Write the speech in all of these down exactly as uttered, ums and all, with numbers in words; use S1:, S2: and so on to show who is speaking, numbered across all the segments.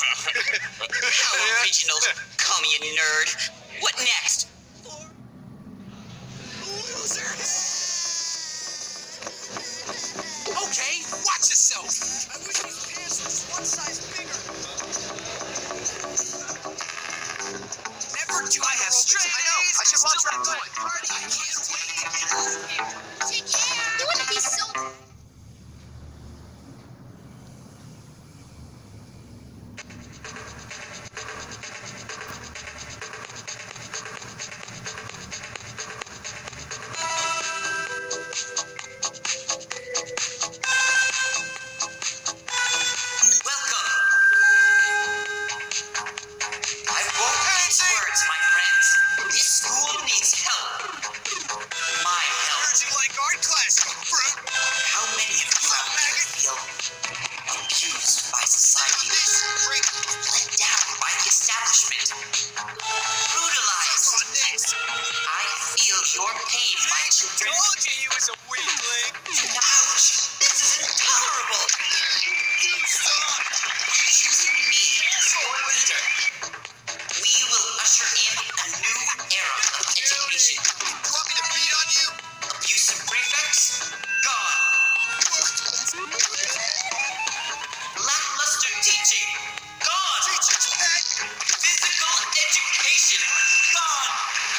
S1: How original, commie nerd. What next? Okay, watch yourself. I wish these pants were just one size bigger. Never do I have strength. I know. I should watch that toy. Party. I can't wait to get out of here.
S2: Take care. You want to be so...
S1: Your pain, my children.
S3: I told you he was a weakling.
S1: Ouch! This is intolerable.
S3: You suck.
S1: Choosing me as your leader, we will usher in a new era of education.
S3: You want me to beat on you?
S1: Abusive prefects, gone. Lackluster teaching, gone.
S3: Teacher's pet.
S1: Physical education, gone.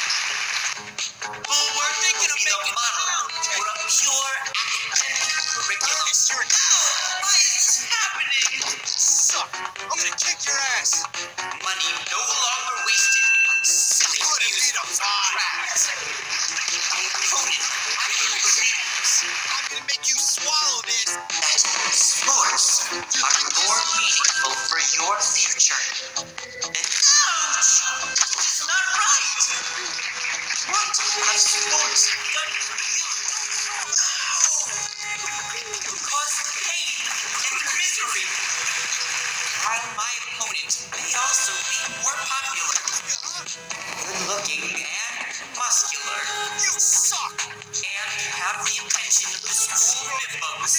S3: We're thinking of
S1: The
S3: making
S1: model for a pure academic curriculum.
S3: You're
S1: Why is this happening?
S3: suck. I'm gonna kick your ass.
S1: Money no longer wasted on silly
S3: Put it
S1: music
S3: in a pie.
S1: crafts. My opponent actually believes
S3: I'm gonna make you swallow this.
S1: that sports are more meaningful for your future than... Ouch! That's not right! What have sports done for you? You cause pain and misery. While my opponent may also be more popular, good-looking and muscular,
S3: You suck.
S1: and have the attention of the school bimbos,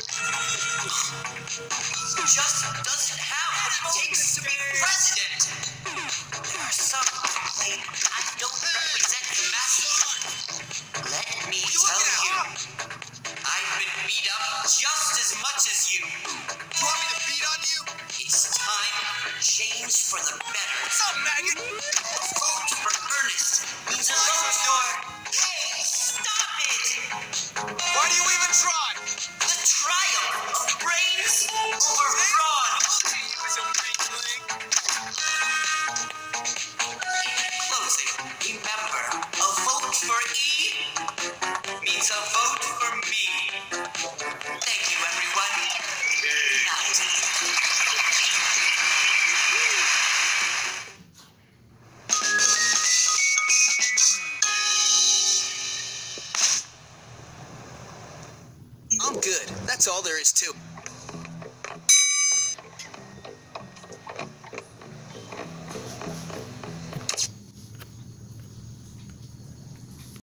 S1: just doesn't have what it takes to be president. There are some who claim I don't represent the masses. Let me tell you, I've been beat up just as much as you.
S3: You want me to beat on you?
S1: It's time for change for the better.
S3: What's up, maggot?
S1: A vote for Ernest means a vote for... Hey, stop it!
S3: Why do you even try?
S1: The triumph of brains over brawn.
S3: He was a weakling.
S1: In closing, remember, a vote for E means a vote for me. Thank you, everyone. Good night.
S4: I'm good. That's all there is to it.